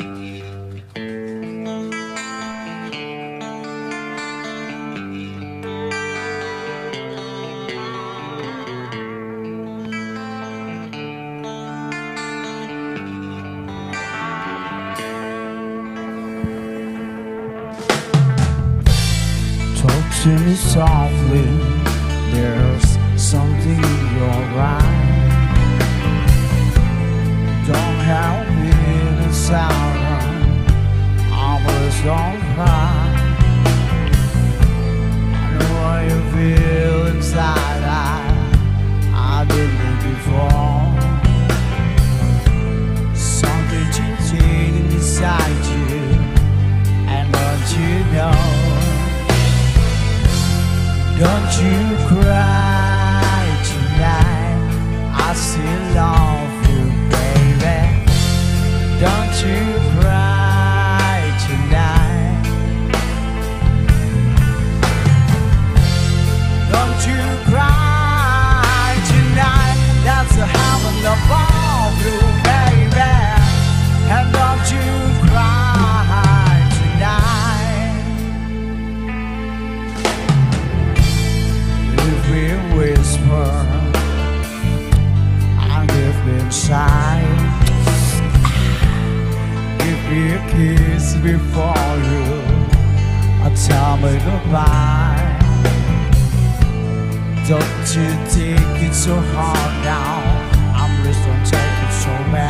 Talk to me softly, there's something in your eyes. Don't help me in sorrow, I was alright. I know what you feel inside, I didn't before. Something changing inside you, and don't you know? Don't you cry tonight, I still love you, baby. Don't you cry tonight. Don't you cry tonight, that's the heaven above you, baby. And don't you cry tonight. If we whisper, and if we sigh, give me a kiss before you tell me goodbye. Don't you take it so hard now, I'm just gonna take it so bad.